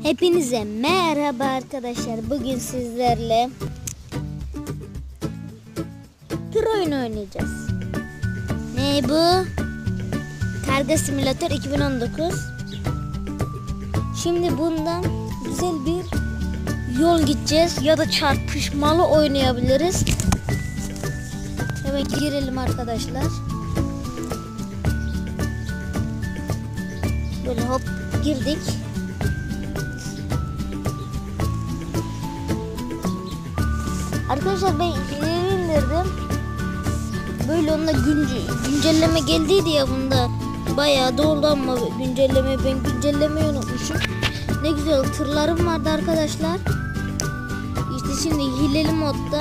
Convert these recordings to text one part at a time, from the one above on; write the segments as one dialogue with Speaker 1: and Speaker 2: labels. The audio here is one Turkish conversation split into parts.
Speaker 1: Hepinize merhaba arkadaşlar. Bugün sizlerle tır oyunu oynayacağız. Ne bu? Karga Simülatör 2019. Şimdi bundan güzel bir yol gideceğiz ya da çarpışmalı oynayabiliriz. Hemen girelim arkadaşlar. Böyle hop girdik. Arkadaşlar ben ileri indirdim. Böyle onunla güncelleme geldiydi ya bunda. Bayağı doldu ama ben güncellemeyi unutmuşum. Ne güzel tırlarım vardı arkadaşlar. İşte şimdi hileli modda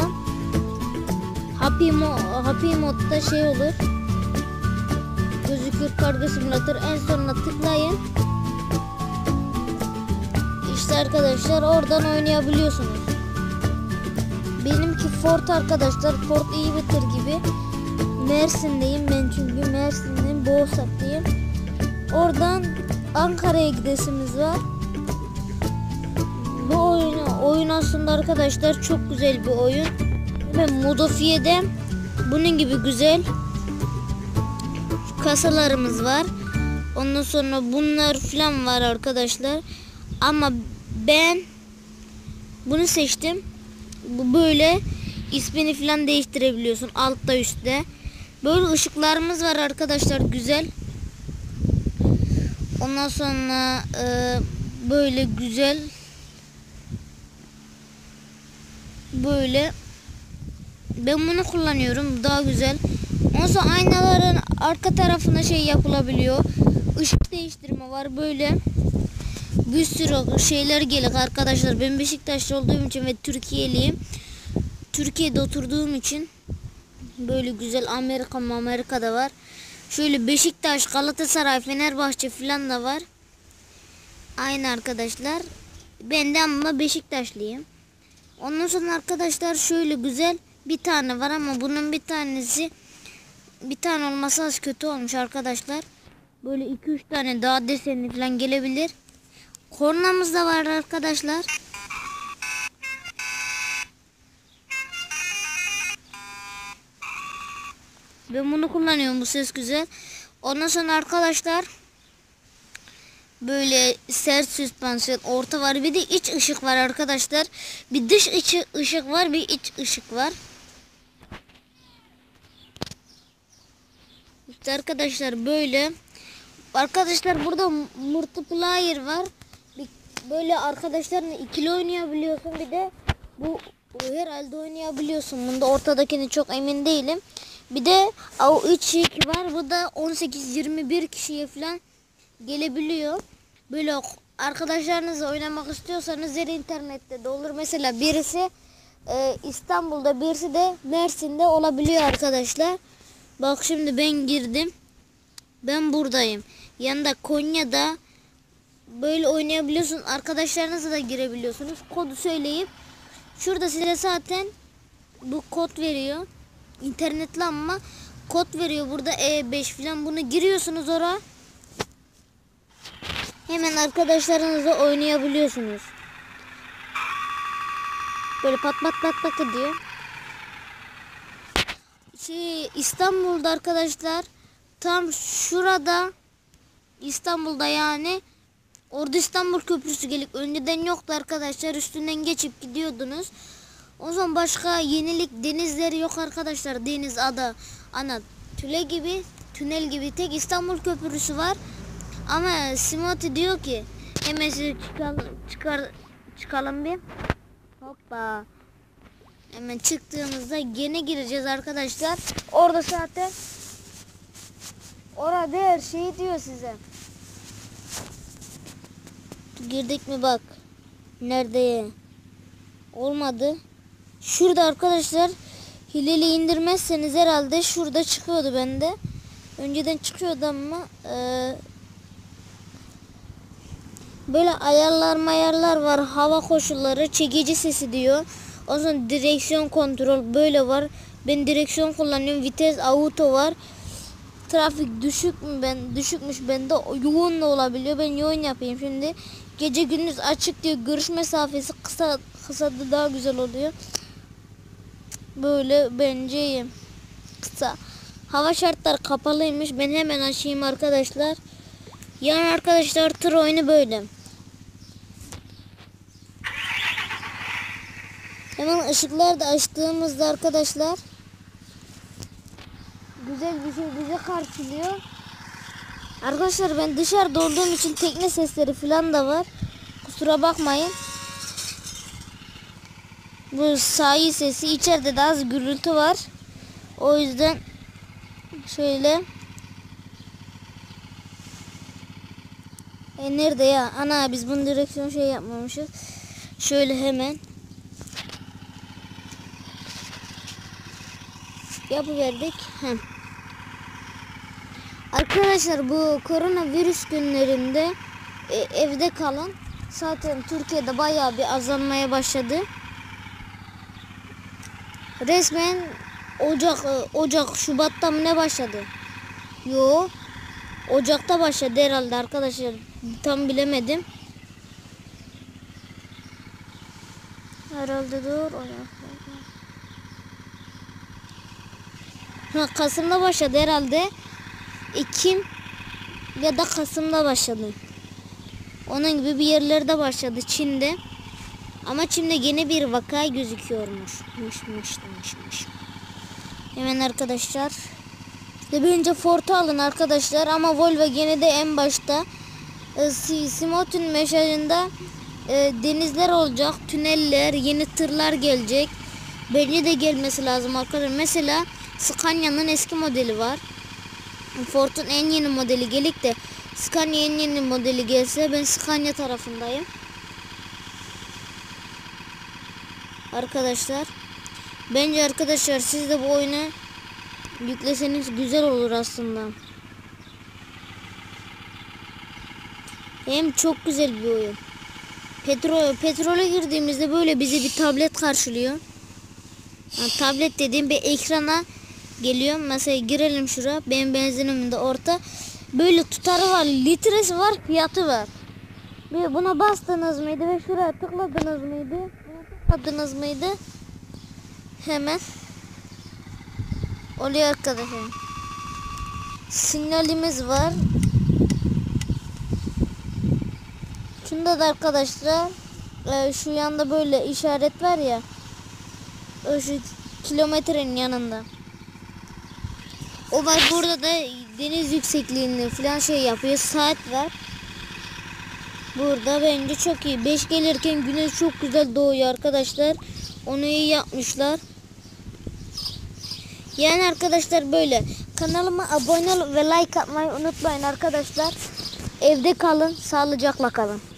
Speaker 1: Happy modda şey olur. Gözükür Karga Simülatör, en sonuna tıklayın. İşte arkadaşlar oradan oynayabiliyorsunuz. Benimki Ford arkadaşlar. Ford iyi bir tır gibi. Mersin'deyim ben, çünkü Mersin'deyim, Boğaz'dayım. Oradan Ankara'ya gidesimiz var. Bu oyun aslında arkadaşlar çok güzel bir oyun. Ve modifiye'de bunun gibi güzel kasalarımız var. Ondan sonra bunlar falan var arkadaşlar. Ama ben bunu seçtim. Bu böyle ismini falan değiştirebiliyorsun altta üstte. Böyle ışıklarımız var arkadaşlar, güzel. Ondan sonra böyle güzel. Böyle ben bunu kullanıyorum, daha güzel. Ondan sonra aynaların arka tarafına şey yapılabiliyor. Işık değiştirme var böyle. Bir sürü şeyler gelir arkadaşlar. Ben Beşiktaşlı olduğum için ve Türkiye'liyim. Türkiye'de oturduğum için böyle güzel Amerika'da var. Şöyle Beşiktaş, Galatasaray, Fenerbahçe falan da var. Aynı arkadaşlar. Ben de ama Beşiktaşlıyım. Ondan sonra arkadaşlar şöyle güzel bir tane var ama bunun bir tane olması az kötü olmuş arkadaşlar. Böyle 2-3 tane daha desenli falan gelebilir. Kornamız da var arkadaşlar. Ben bunu kullanıyorum, bu ses güzel. Ondan sonra arkadaşlar böyle sert süspansiyon, orta var, bir de iç ışık var arkadaşlar. Bir dış ışık var, bir iç ışık var. İşte arkadaşlar böyle. Arkadaşlar burada multiplayer var. Böyle arkadaşlarla ikili oynayabiliyorsun, bir de bu herhalde oynayabiliyorsun. Bunda ortadakini çok emin değilim. Bir de o 3 var. Bu da 18-21 kişiye falan gelebiliyor. Böyle arkadaşlarınızla oynamak istiyorsanız her internette de olur. Mesela birisi İstanbul'da, birisi de Mersin'de olabiliyor arkadaşlar. Bak şimdi ben girdim. Ben buradayım. Yanında Konya'da böyle oynayabiliyorsun. Arkadaşlarınızla da girebiliyorsunuz. Kodu söyleyip şurada size zaten bu kod veriyor. İnternetli ama kod veriyor burada, E5 falan, bunu giriyorsunuz oraya. Hemen arkadaşlarınızla oynayabiliyorsunuz. Böyle pat pat pat pat diyor. İstanbul'da arkadaşlar, tam şurada İstanbul'da, yani orada İstanbul Köprüsü gelip önceden yoktu arkadaşlar, üstünden geçip gidiyordunuz. O zaman başka yenilik denizleri yok arkadaşlar. Deniz, ada, ana, tünel gibi tek İstanbul Köprüsü var. Ama Simoti diyor ki hemen size çıkalım bir. Hoppa. Hemen çıktığımızda gene gireceğiz arkadaşlar. Orada zaten orada her şeyi diyor size. Girdik mi bak. Nerede? Olmadı. Şurada arkadaşlar hileli indirmezseniz herhalde şurada çıkıyordu bende. Önceden çıkıyordu ama böyle ayarlar var. Hava koşulları, çekici sesi diyor. O zaman direksiyon kontrol böyle var. Ben direksiyon kullanıyorum. Vites auto var. trafik düşükmüş bende yoğun da olabiliyor. Ben yoğun yapayım şimdi. Gece gündüz açık diyor. Görüş mesafesi kısa da daha güzel oluyor. Böyle bence iyi. Kısa. Hava şartları kapalıymış. Ben hemen açayım arkadaşlar. Yani arkadaşlar tır oyunu böyle. Hemen ışıkları da açtığımızda arkadaşlar güzel bir şey bize karşılıyor. Arkadaşlar ben dışarıda olduğum için tekne sesleri falan da var. Kusura bakmayın. Bu sahil sesi, içeride de az gürültü var. O yüzden şöyle. Nerede ya? Ana biz bunu direksiyon şey yapmamışız. Şöyle hemen yapıverdik. Arkadaşlar bu koronavirüs günlerinde evde kalın. Zaten Türkiye'de bayağı bir azalmaya başladı. Resmen Şubat'ta mı ne başladı? Yo, Ocak'ta başladı herhalde arkadaşlar. Tam bilemedim. Herhalde doğru. Kasım'da başladı herhalde. Ekim ya da Kasım'da başladı. Onun gibi bir yerlerde başladı Çin'de. Ama Çin'de yeni bir vaka gözüküyormuş. Hemen arkadaşlar. Bir önce Ford'u alın arkadaşlar. Ama Volvo gene de en başta. Simotun mesajında denizler olacak. Tüneller, yeni tırlar gelecek. Bence de gelmesi lazım arkadaşlar. Mesela Scania'nın eski modeli var. Ford'un en yeni modeli gelik de Scania en yeni modeli gelse ben Scania tarafındayım. Arkadaşlar. Bence arkadaşlar siz de bu oyunu yükleseniz güzel olur aslında. Hem çok güzel bir oyun. Petrole girdiğimizde böyle bizi bir tablet karşılıyor. Yani tablet dediğim bir ekrana geliyor. Mesela girelim şuraya. Benim benzinim de orta. Böyle tutarı var, litresi var, fiyatı var. Bir buna bastınız mıydı ve şuraya tıkladınız mıydı? Hemen oluyor arkadaşlar. Sinyalimiz var. Şunda da arkadaşlar şu yanda böyle işaret var ya. Şu kilometrenin yanında. O var, burada da deniz yüksekliğinde falan şey yapıyor. Saat var. Burada bence çok iyi. 5 gelirken güneş çok güzel doğuyor arkadaşlar. Onu iyi yapmışlar. Yani arkadaşlar böyle. Kanalıma abone ol ve like atmayı unutmayın arkadaşlar. Evde kalın, sağlıcakla kalın.